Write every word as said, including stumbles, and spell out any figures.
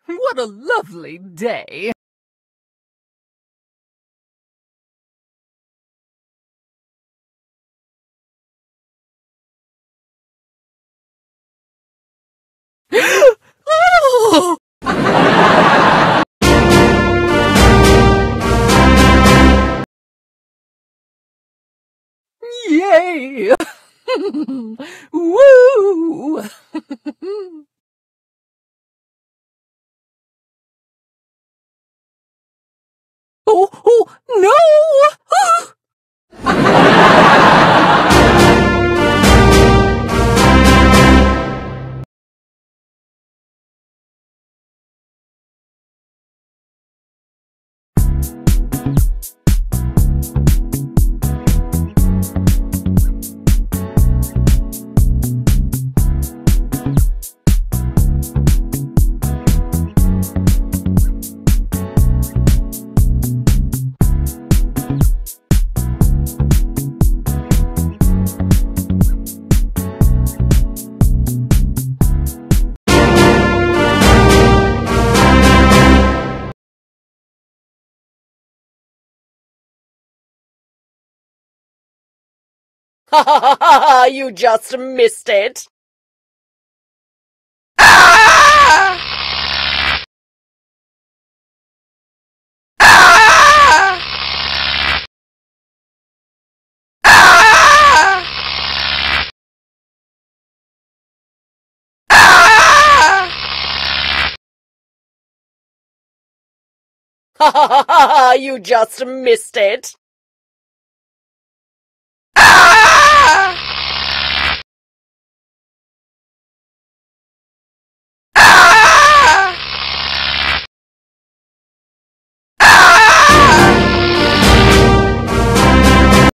What a lovely day. Oh! Yay! Woo! Oh, oh, no! Ha ha ha ha! You just missed it! Ah! Ah! Ah! Ah! Ha ha ha ha! You just missed it! Ah!